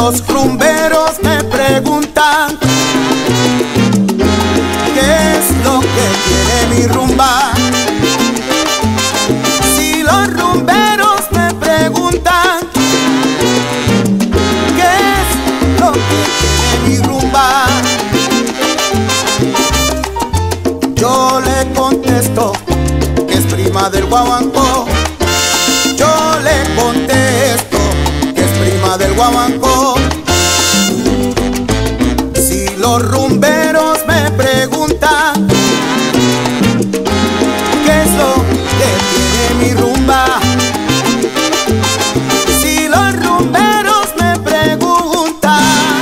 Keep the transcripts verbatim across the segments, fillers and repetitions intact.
Los rumberos me preguntan qué es lo que tiene mi rumba. Si los rumberos me preguntan qué es lo que tiene mi rumba, yo le contesto que es prima del guaguancó. Yo le contesto que es prima del guaguancó. Si los rumberos me preguntan qué es lo que tiene mi rumba, si los rumberos me preguntan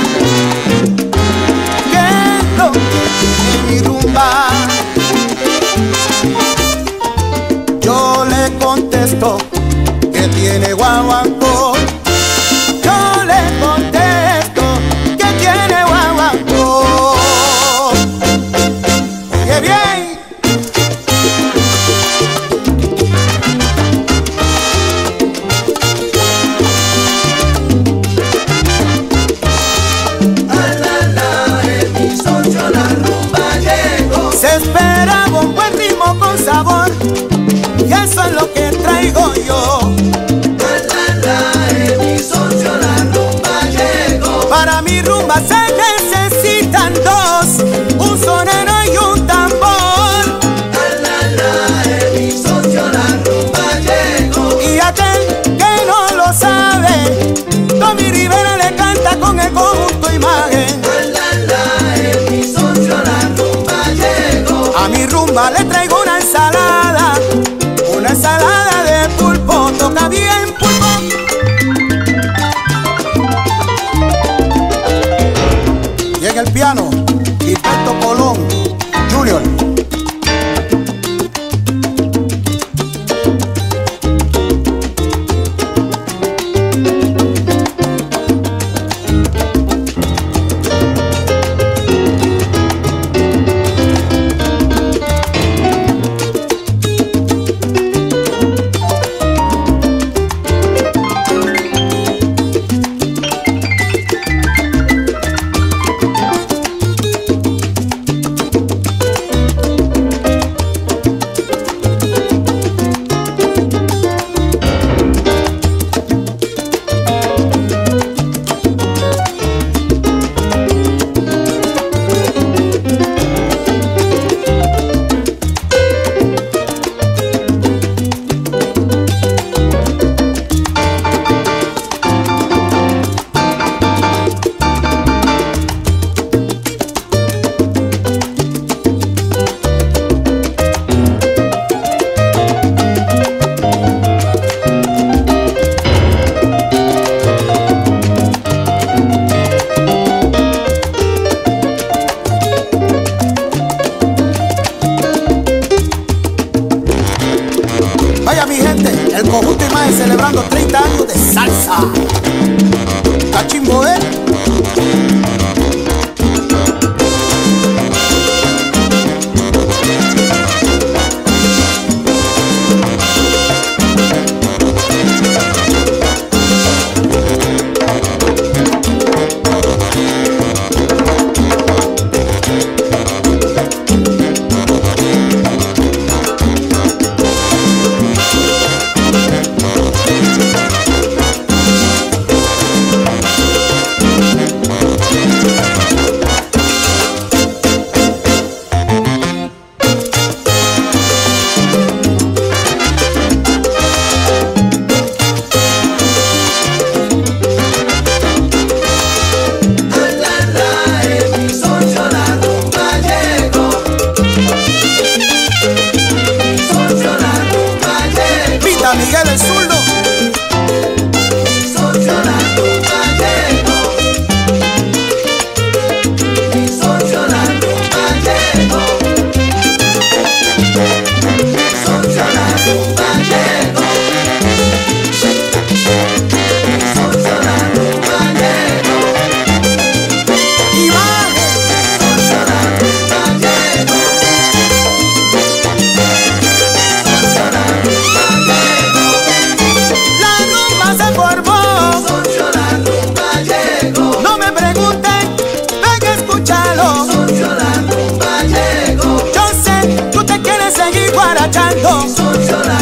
qué es lo que tiene mi rumba, yo le contesto que tiene guaguancó. Yo le contesto que tiene guaguancó. ¡Qué bien! A la la, en mi socio la rumba llegó. Se esperaba un buen ritmo con sabor, y eso es lo que traigo yo. Para mi rumba se necesitan dos, un sonero y un tambor. A la la, en mi socio la rumba llegó. Y aquel que no lo sabe, Tommy Rivera le canta con el conjunto Imagen. A la la, en mi socio la rumba llegó. A mi rumba le traigo una ensalada, una ensalada de pulpo, toca bien pulpo. Y en el piano, Gilberto Colón Junior. Vaya mi gente, el conjunto Imagen celebrando treinta años de salsa. Cachimbo, ¿eh? Miguel el Zurdo. Mi socio la rumba llegó. Mi socio la rumba llegó. Mi socio la rumba llegó. Mi socio la rumba llegó. Imagen. Mi socio la rumba llegó. Mi socio la rumba llegó. bailando. Mi socio la